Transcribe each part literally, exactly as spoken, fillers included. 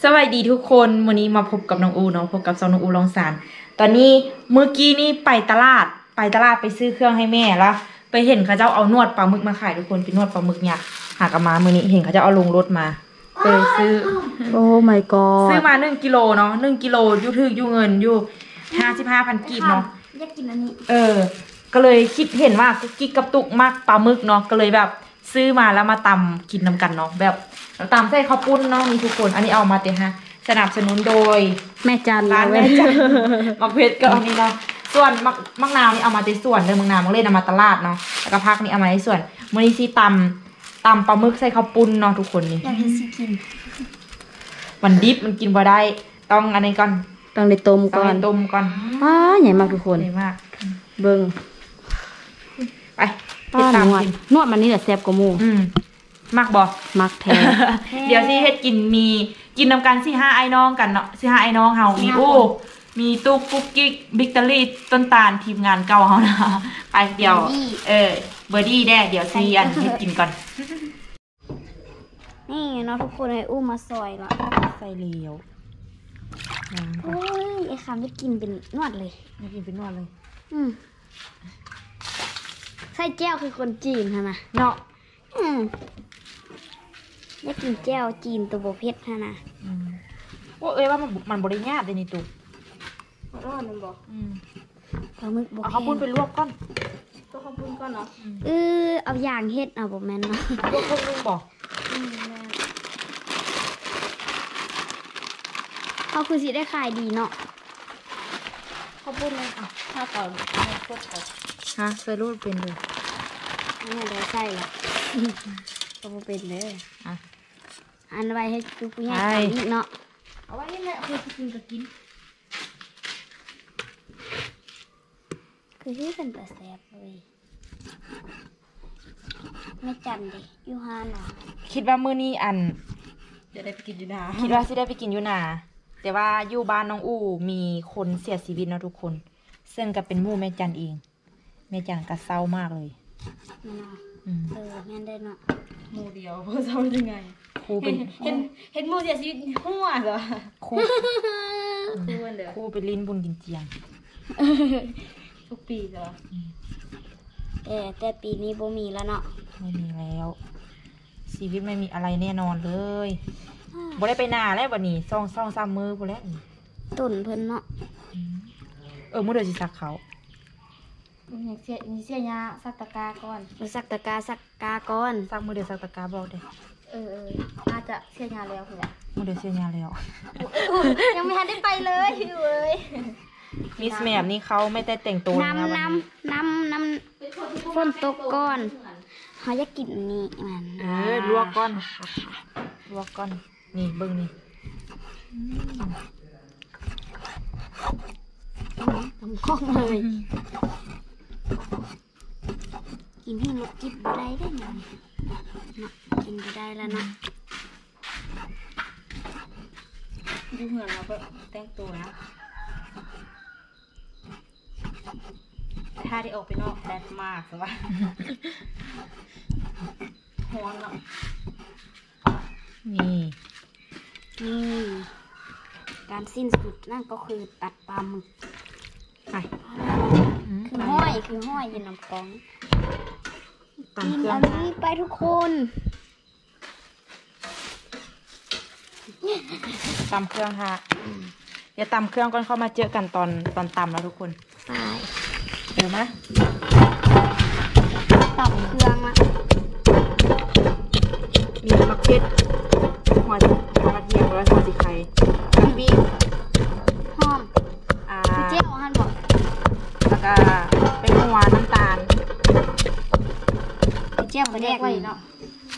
วัสดีทุกคนวันนี้มาพบกับน้องอูเนาะพบกับซองน้องอูลองสารตอนนี้เมื่อกี้นี่ไปตลาดไปตลาดไปซื้อเครื่องให้แม่แล้วไปเห็นเขาเจ้าเอานวดปลาหมึกมาขายทุกคนเป็นนวดปลาหมึกเนี่ยหากมามื่อนี้เห็นเขาเจ้าเอาลงรถมาเคยซื้อโอ้ my god ซื้อมาหนึ่งกิโลเนาะหนึ่งกิโลยูถือยูเงินยูห้าสิบห้าพันกีบเนาะอยากกินอันนี้เออก็เลยคิดเห็นว่ากิ๊กกับตุกมากปลาหมึกเนาะก็เลยแบบซื้อมาแล้วมาตำกินนำกันเนาะแบบตำใส่ข้าวปุ้นเนาะนี่ทุกคนอันนี้เอามาเตะฮะสนับสนุนโดยแม่จันร้านแม่จันมักเพชรก็อันนี้เนาะส่วนมักมักนาวนี่เอามาในส่วนเดิมมักนาวมักเล่นเอามาตลาดเนาะแล้วก็พักนี่เอามาในส่วนมื้อนี้สิตำตำปลาหมึกใส่ข้าวปุ้นเนาะทุกคนนี่อยากให้สิกินมันดิบมันกินบ่ได้ต้องอันนี้ก่อนต้องได้ต้มก่อนต้มก่อนอ้าใหญ่มากทุกคนใหญ่มากเบิ่งไปติดตามกินนวดมันนี่แหละแซ่บกว่าหมูอืมมักบ่มักแท้เดี๋ยวสิเฮ็ดกินมีกินนำกันสี่ห้าไอ้น้องกันเนาะสี่ห้าไอ้น้องเฮามีอู้มีตุ๊กกุ๊กกิ๊กบิ๊กตอรี่ต้นตาลทีมงานเก่าเฮานะไปเดี๋ยวเออเบอร์ดี้แด้เดี๋ยวซีอันเฮ็ดกินก่อนนี่เนาะทุกคนให้อู้มาซอยละใส่เหลียวโอ้ยไอ้คำจะกินเป็นนวดเลยจะกินเป็นนวดเลยอืมใส่แก้วคือคนจีนฮะนะเนาะอืมอยากกินแก้วจีนตัวโบเพชรฮะนะอืมโอ้เอ้ยว่ามันมันบริญาตเลยนี่ตุ๊กร้อนมันบอกอืมปลาหมึกบอกเอาข้าวปุ้นไปลวกก่อนตัวข้าวปุ้นก่อนเนาะเออเอาอย่างเฮ็ดเอาบอกแม่นเนาะลวกข้าวปุ้นบอกเขาคือสิได้ขายดีเนาะข้าวปุ้นเลยอ่ะถ้าต่อลวกก่อนฮะใส่รูดเป็นเลยนี่ได้ใส่ละก็เป็นเลยอ่ะอันไว้ให้ดูผู้ใหญ่กินเนาะเอาไว้นี่แหละคือกินก็กินคือที่เป็นแต่แซ่บเลยไม่จำดิยูฮาน่ะคิดว่ามื้อนี้อันจะได้ไปกินอยู่นาคิดว่าสิได้ไปกินอยู่นาแต่ว่าอยู่บ้านน้องอู่มีคนเสียชีวิตเนาะทุกคนซึ่งก็เป็นหมู่แม่จันเองแม่จันก็เศร้ามากเลยเออแม่ได้เนาะหมู่เดียวเพื่อเศร้ายังไงครูเป็นเห็นเห็นหมู่เสียชีวิตหัวเหรอครูครูเด้อครูเป็นลิ้นบุญกินเจียงทุกปีเหรอแต่แต่ปีนี้บ่มีแล้วเนาะไม่มีแล้วชีวิตไม่มีอะไรแน่นอนเลยบ่ได้ไปนาแล้ววันนี้ซ่องซ่องซ้ำมือบ่แล้วตุ่นเพิ่นเนาะเออมื้อเดือนสิซักเขานี่เสียนี่เสียยาสักตะกาก่อนมือสักตะกาสักกาก่อนซักมื้อเดือนซักตะกาบอกเด้เออเอออาจจะเสียยาแล้วคือว่ามื้อเดือนเสียยาแล้วยังไม่ทันได้ไปเลยเว้ยมิสแมมนี่เขาไม่ได้แต่งตัวนะน้ำน้ำน้ำน้ำฝนตกก่อนเขาจะกินนี่มันเออลวกก้อนลวกก้อนนี่เบิ้งนี่ทำคล่องเลยกินให้หมดจิบบ่ได้ได้ไงเนาะกินบ่ได้แล้วเนาะดูเหมือนเราแบบแต่งตัวนะถ้าได้ออกไปนอกแดดมากใช่ปะฮ้อนเนาะนี่นี่การสิ้นสุดนั่นก็คือตัดปลาหมึกไปคือห้อยคือห้อยยินน้ำกองกินอันนี้ไปทุกคนตำเครื่องค่ะเดี๋ยวตำเครื่องก่อนเข้ามาเจอกันตอนตอนตำแล้วทุกคนไปเดี๋ยวมาตำเครื่องละมีมะเขือหัวหัวกระเทียมแล้วหัวสีไข่กระบี่หอมอ่าเจ้าหั่นบอกแล้วก็เป็นหัวน้ำตาลเจ้ามาแยกไว้เนาะ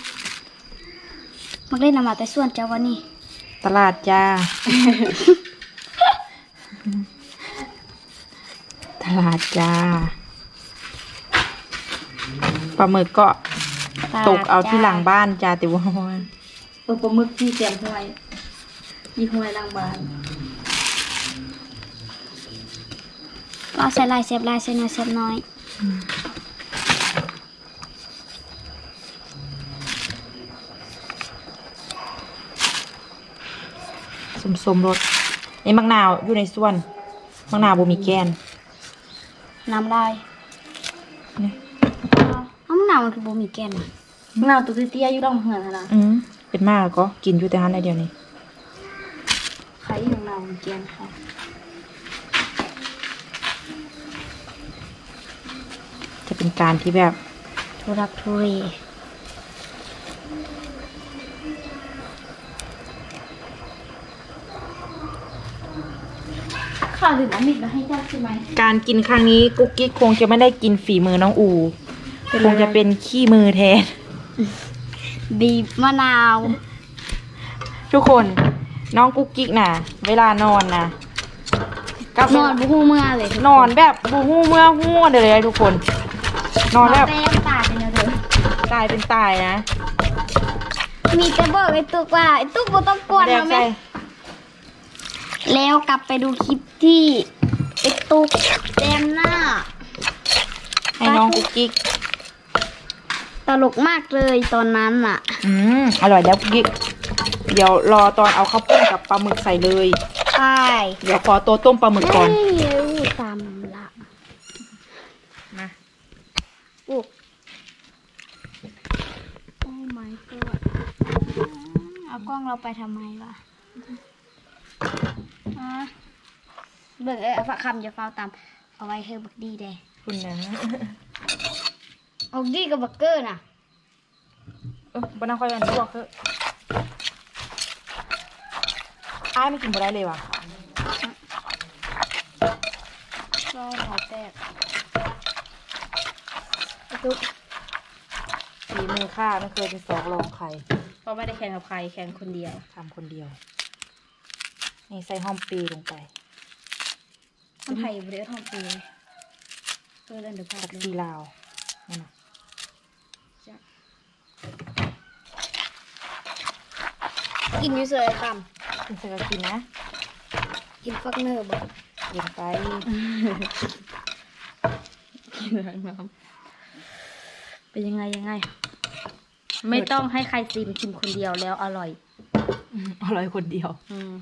มักเล่นนำมาแต่ส่วนเจ้าวันนี้ตลาดจ้าตลาดจ้าปลาหมึกก็ตกเอาที่หลังบ้านจ้าแต่ว่าเออปลาหมึกที่เตรียมห้วยยี่ห้วยหลังบ้านก็ใส่ลายเสียบลายใส่น้อยเสียบน้อยสมรสนี่มักนาวอยู่ในส่วนมักนาวบ่มีแกนน้ำลายนี่น้ำหนาวมันคือบ่มีแกนน่ะมะนาวตัวเตี้ยๆอยู่ร่องเหือนหั่นน่ะอืมเป็นมากแล้วก็กินอยู่แต่หันไอเดียวนี้ใครอยู่นาวมีแกนค่ะจะเป็นการที่แบบทุรักทุเลข้าวหรือน้ำมิดมาให้เจ้าใช่ไหมการกินครั้งนี้กุ๊กกิ๊กคงจะไม่ได้กินฝีมือน้องอูคงจะเป็นขี้มือแทนบีบมะนาวทุกคนน้องกุ๊กกิ๊กน่ะ เวลานอนนะกับนอนบุหูเมื่อเลยนอนแบบบูฮู้เมื่อฮู้เดี๋ยวเลยทุกคน นอนแบบแป้งตาเป็นเด้อตายเป็นตายนะมีแต่บอกไอ้ตุ๊กว่าไอ้ตุ๊กบ่ต้องกวนแดกนะใส่แม่แล้วกลับไปดูคลิปที่ไอ้ตุ๊กแดมหน้าให้น้องกุ๊กกิ๊กตลกมากเลยตอนนั้นอ่ะอืมอร่อยแล้วกุ๊กกิ๊กเดี๋ยวรอตอนเอาข้าวปุ้นกับปลาหมึกใส่เลยใช่เดี๋ยวขอตัวต้มปลาหมึกก่อนไม่รู้ตามละมาโอ้ โอ้ my god เอากล้องเราไปทำไมวะอ่ะเบิกเอ้ยฝากคำจะเฝ้าตาม เอาไว้ให้บักดีเด้คุณนะบักดีกับบักเกอร์น่ะเออบ้านน้ำค่อยกันบอกเถอะอ้ายไม่กินบ่ได้เลยว่ะก็หอแตกตุ๊กฝีมือข้าไม่เคยเป็นสองรองใครเพราะไม่ได้แข่งกับใครแข่งคนเดียวทำคนเดียว นี่ใส่หอมปีลงไปคนไทยบริเวณทองปีเพื่อเล่นเดือดผัพักดเลซียลาวนั่นนะกินอยู่เสยคกินเสร็จก็กินนะำกินฟักเนอร์บอกเย็นไปกินอะไรมาเป็นยังไงยังไง ไม่ต้องให้ใครชิมชิมคนเดียวแล้วอร่อยอร่อยคนเดียวอืม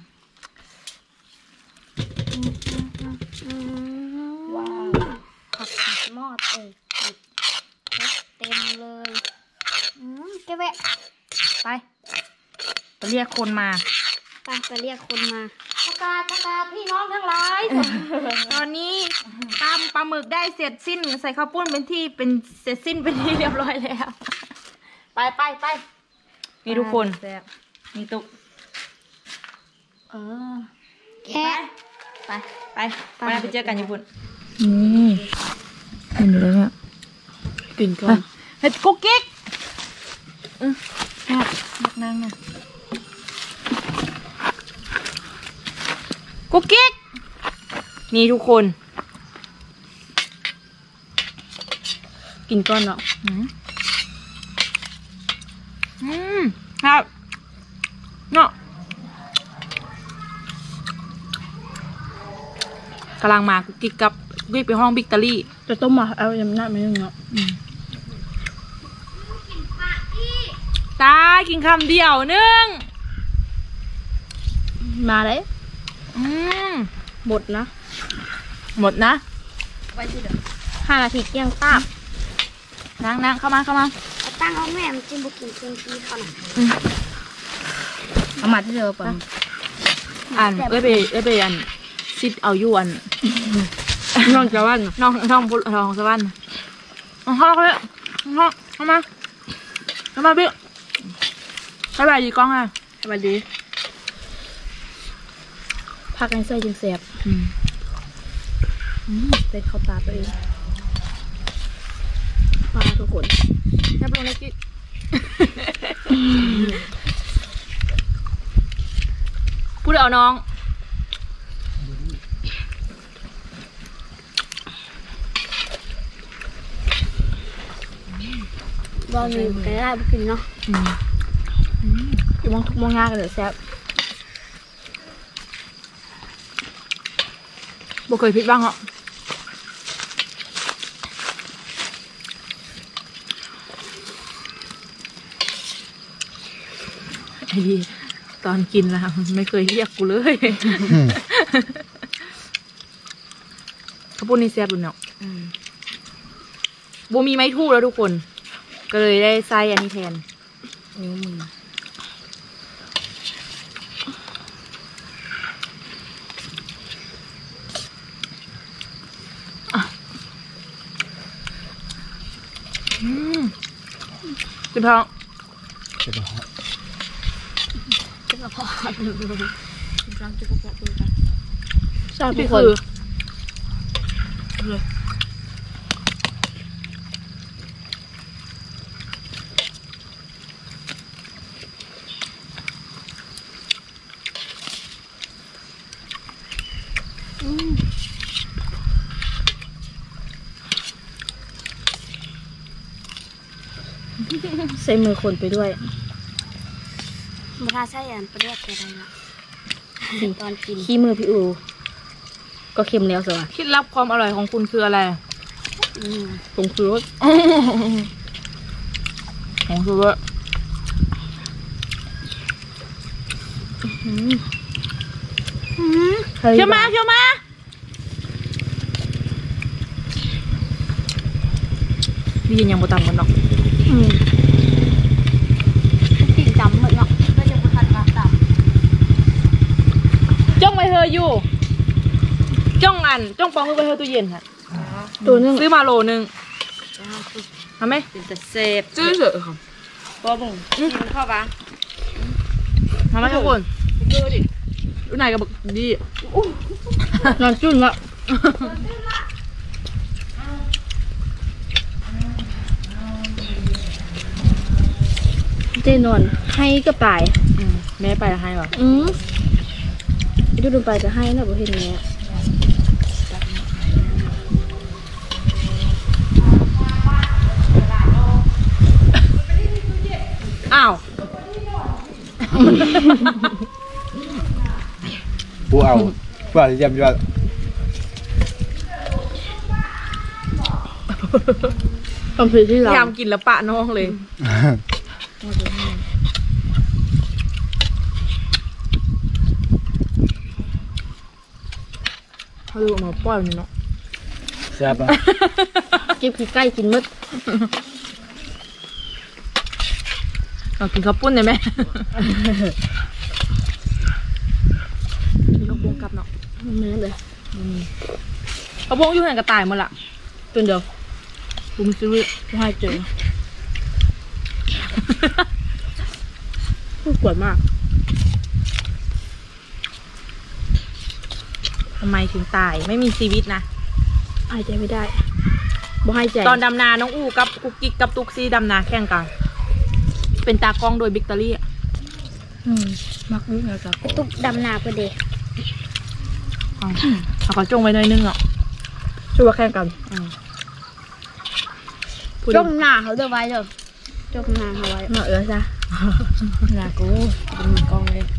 ว้าวผักผัดหม้อเอยเต็มเลยอืมแกแวะไปไปเรียกคนมาไปไปเรียกคนมาประกาศประกาศพี่น้องทั้งหลายตอนนี้ตำปลาหมึกได้เสร็จสิ้น ใส่ข้าวปุ้นเป็นที่เป็นเสร็จสิ้นเป็นที่เรียบร้อยแล้ว ไปไปไปนี่ทุกคนแซ่บนี่ตุกเออแค่ไปไปไปไปเจอกันญี่ปุ่นนี่กินเลยเนี่ยกินก่อนเฮ้ยกุ๊กกิ๊กอืมแซ่บนักนั่งน่ะกุ๊กกิ๊กนี่ทุกคนกินก่อนเนาะอืมอืมครับเนาะกำลังมากุ๊กกิ๊กกับกุ๊กกิ๊กไปห้องบิ๊กตาลี่จะต้มมาเอายำหน้าไม่ต้องเนาะตายกินคำเดียวนึงมาเลยอืมหมดนะหมดนะไว้ที่เดิมห้านาทีเกี่ยงตาบนั่งนั่งเข้ามาเข้ามาเอาตั้งเอาแม่มันจิ้มบุกินเต็มที่เขาหน่อยเอามาที่เดิมป่ะอ่านเอ้ยไปเอ้ยไปอันซิดเอาอยู่อันน้องจะวันน้องน้องบุน้องสวรรค์น้องเข้ามาเลยน้องเข้ามาเข้ามาบิ๊กสบายดีกล้องอ่ะสวัสดีพักกันใส่จึงแสบอืมเป็นข้าวตาตัวเองมาทุกคนแซ่บลงเลยกิ๊กพูดเอาน้องบอลมีไปได้บุกินเนาะอืมมองทุกมองงากันเลยแซ่บบ่เคยพิดบ้างเหรอไอ้ดีตอนกินนะไม่เคยเรียกกูเลยข้าวปุ้นนี่แซ่บดูเนาะบูมีไม้ทู่แล้วทุกคนก็เลยได้ใส่อันนี้แทนนิ้วมืออืมจุดท้องจุดท้องจุดกระเพาะจุดกระเพาะจุดกระเพาะจุดกระเพาะดูกันชอบทุกคนเลยใส่มือคนไปด้วยมาทาใช่อันประเดี๋ยวอะไรละตอนกินขี้มือพี่อูก็เค็มแล้วสิวะเคล็ดลับความอร่อยของคุณคืออะไรผงชูรสผงชูรสเคี่ยวมาเคี่ยวมาดียังบ่ต่ำกันเนาะกินจำเหมือนเนาะก็จะมาทานปลาตับจ้องไปเธออยู่จ้องอันจ้องปองไปเธอตู้เย็นค่ะตัวนึงซื้อมาโลนึงทำไหมเป็นแต่เซฟซื้อเถอะค่ะตัวบุ๋งเข้าปะทำไหมทุกคนดูดิดูไหนกับดีนอนจุ่นละเจนอนให้ก็ไปแม่ไปให้หรออืมดูดูไปจะให้นะบ่เห็นแม่อ้าวผู้เอาผู้เอาที่จำว่าตอนเพลที่พเรายายามกินแล้วปะน้องเลยเขาดูมาป้อยมันเนาะแซ่บอ่ะเก็บขี้ใกล้กินมดเรากินข้าวปุ้นได้ไหมกินข้าวปุ้นกลับเนาะไม่เลยข้าวปุ้นอยู่ไหนกระต่ายหมดละตัวเดียวกูไม่ซื้อให้เจอพูดกวดมากทำไมถึงตายไม่มีชีวิตนะหายใจไม่ได้บ่หายใจตอนดำนาน้องอูกับกุ๊กกิ๊กกับตุ๊กซีดำนาแข่งกันเป็นตากล้องโดยบิ๊กตอรี่อ่ะอืมมักวิ่งแล้วจ้ะตุ๊กดำนาประเดี๋ยวเอาเขาจงไว้หน่อยนึงอ่ะช่วยว่าแข่งกันจ้องหน้าเขาเดี๋ยวไว้เดี๋ยวจ้องหน้าเขาไว้มาเอือจ้ะลากูเป็นมือกล้องเลย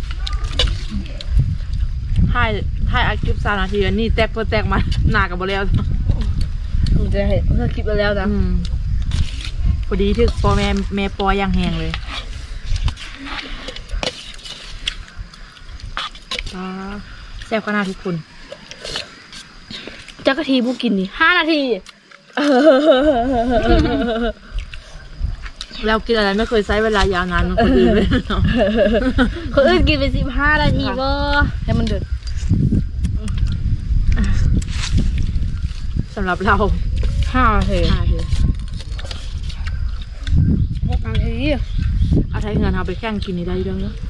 ถ่ายถ่ายอาคลิปสามนาทีอันนี้แตกเพื่อแตกมาหนากับบแล้วผมจะให้เพื่อคลิปไปแล้วนะอืมพอดีถึกปอแม่แม่ปอยังแหงเลยอ่าแซ่บขนาดทุกคนจักรทีผู้กินนี่ห้านาทีแล้วกินอะไรไม่เคยใช้เวลายาวนานเหมือนคนอื่นเลยเนาะคนอื่นกินไปสิบห้านาทีบ่ให้มันเดือดสำหรับเราห้านาทีห้าทีหกนาทีเอาใช้เงินเอาไปแข่งกินนี่ได้เรื่องเนาะ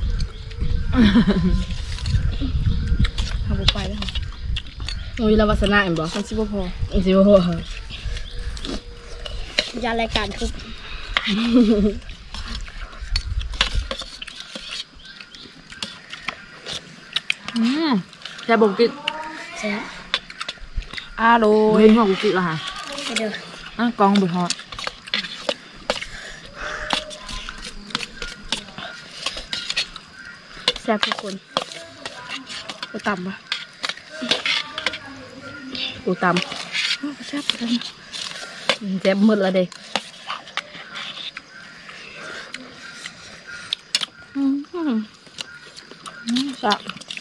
ทำไปแล้วโอ้ยเราวาสนาเอ็มบอกมันสิบพอมันสิบพอยารายการทุกอืมแซ่บบุกกิดแซ่บอาโลเห็นหัวบุกกิดละฮะไปเดี๋ยวอ่ะกองบุทอดแซ่บทุกคนกูตำปะกูตำแซ่บแซ่บแซ่บหมดละเด็กก็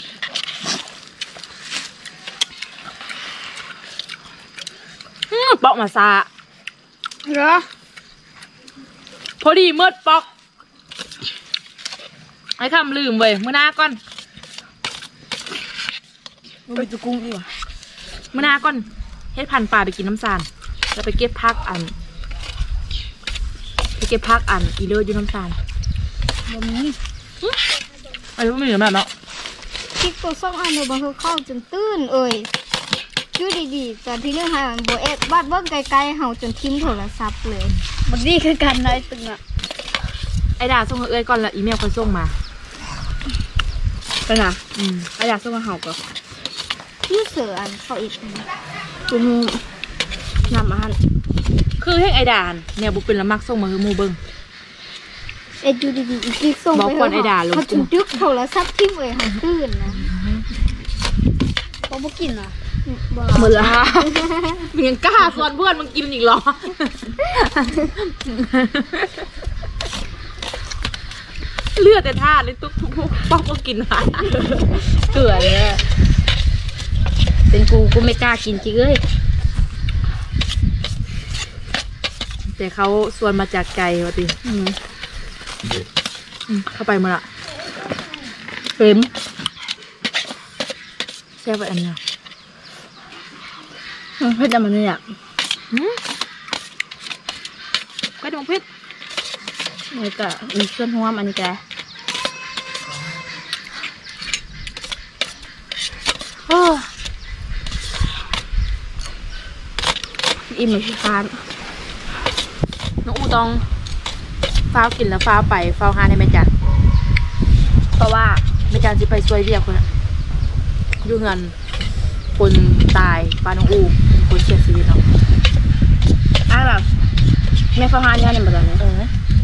ปอกมาซาเหรอพอดีเมื่อปอกไอ้คำลืมเว้ยมื้อหน้าก่อนไปจุกุ้งดีกว่ามื้อหน้าก่อนเฮ็ดพันปลาไปกินน้ำซานแล้วไปเก็บพักอันไปเก็บพักอันอีเลิศอยู่น้ำซานบ่มีไอ้พวกมันเหลือแบบเนาะคลิกตัวส่งอันเดียวบางทีเข้าจนตื้นเอ่ยอยู่ดีๆตอนที่เรื่องหาโบเอฟบัดเบิ้งไกลๆเห่าจนทิ้งโทรศัพท์เลยบางทีคือการน้อยตึงอ่ะไอ้ดาส่งเอ้ยก่อนแล้วอีเมลเขาส่งมาไปนะอืมไอ้อยากส่งมาเห่าก่อนยูเสืออันเขาอีกกูมูนำมาหันคือให้ไอ้ดานเนี่ยบุเป็นละมักส่งมาคือหมูเบิ้งเอ็ดอยู่ดีๆอีกทีส่งบอกไปก่อนไอ้ด่าลงเขาจนดึกโทรศัพท์ทิ้งเลยเห่าตื้นนะเขาบ่กินอ่ะบ่หมดละมึงยังกล้าส่วนเพื่อนมึงกินอีกเหรอ เลือดแต่ท่าเลยตุ๊กทุกป๊อกก็กินหาเกลือเลยเป็นกูกูไม่กล้ากินจริงเอ้ยแต่เขาส่วนมาจากไกลวะติอืมอืมเข้าไปมาละเต็มแช่ไปอันเนี้ยเพื่อนจะมันเนี่ยหืมไปดงเพชรนี่ก็มีเครื่องหัวมันนี่แกโอ้อิ่มเหมือนพี่คานน้องอูต้องฟ้าวกินแล้วฟ้าวไปฟ้าวหาในแม่จันเพราะว่าแม่จันจะไปช่วยเรียกคนอะอยู่เงินคนตายป้าน้องอูคนเสียชีวิตเนาะอ้าวแบบแม่ฟ้าหานเนี่ยในบ้านนี้เออ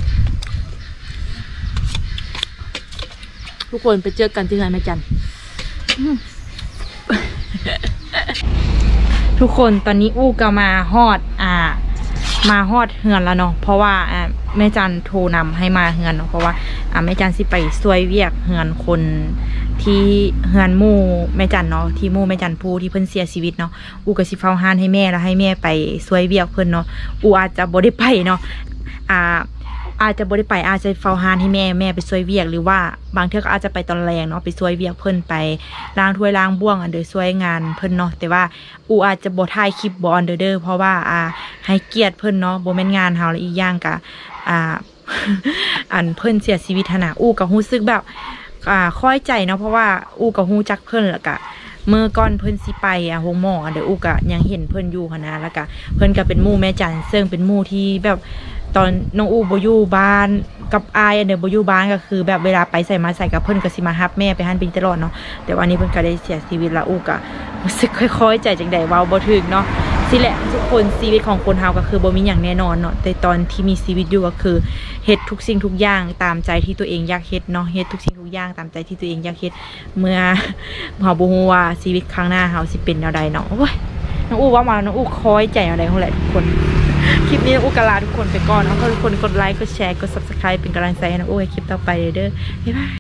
ทุกคนไปเจอกันที่งานแม่จันทุกคนตอนนี้อู้ก็มาฮอดอ่ามาฮอดเฮือนแล้วเนาะเพราะว่าอ่าแม่จันโทรนำให้มาเฮือนเนาะเพราะว่าอ่าแม่จันสิไปช่วยเวียกเฮือนคนที่เฮือนหมู่แม่จันเนาะที่หมู่แม่จันผู้ที่เพิ่นเสียชีวิตเนาะอู้ก็สิเฝ้าห้านให้แม่แล้วให้แม่ไปช่วยเวียกเพิ่นเนาะอู้อาจจะบ่ได้ไปเนาะอ่าอาจจะบ่ได้ไปอาจจะเฝ้าห้านให้แม่แม่ไปช่วยเวียกหรือว่าบางเทื่อก็อาจจะไปตอนแรงเนาะไปช่วยเวียกเพิ่นไปล้างถ้วยล้างบ้วงอันเดอช่วยงานเพิ่นเนาะแต่ว่าอูอาจจะบ่ถ่ายคลิปบ่อันเดอเด้อเพราะว่าอ่าให้เกียรติเพิ่นเนาะบ่แม่นงานเฮาและอีกอย่างก็อ่า อันเพิ่นเสียชีวิตหั่นน่ะอูก็รู้สึกแบบอ่าค่อยใจเนาะเพราะว่าอูก็ฮู้จักเพิ่นแล้วก็เมื่อก่อนเพิ่นสิไปอ่ะโรงหมอเดี๋ยวอูก็ยังเห็นเพิ่นอยู่หั่นนะแล้วก็เพิ่นก็เป็นหมู่แม่จันซึ่งเป็นหมู่ที่แบบตอนน้องอูบ่อยู่บ้านกับอายอันเดอบ่อยู่บ้านก็คือแบบเวลาไปใส่มาใส่กับเพิ่นก็สิมารับแม่ไปหันไปตลอดเนาะแต่วันนี้เพิ่นก็ได้เสียชีวิตแล้วอูก็รู้สึกค่อยๆใจจังได๋เว้าบ่ถึกเนาะสิแหละทุกคนชีวิตของคนเฮาก็คือบ่มีหยังแน่นอนเนาะแต่ตอนที่มีชีวิตอยู่ก็คือเฮ็ดทุกสิ่งทุกอย่างตามใจที่ตัวเองอยากเฮ็ดเนาะเฮ็ดทุกสิ่งทุกอย่างตามใจที่ตัวเองอยากเฮ็ดเมื่อเฮาบ่ฮู้ว่าชีวิตข้างหน้าเฮาสิเป็นแนวใดเนาะโอ้ยน้องอูว่ามาน้องอูคอยใจอะไรของแหละทุกคนคลิปนี้น้องอูกะลาทุกคนไปก่อนเนาะทุกคนกดไลค์กดแชร์กด ซับสไครบ์ เป็นกำลังใจให้น้องอูให้คลิปต่อไปเด้อบ๊ายบาย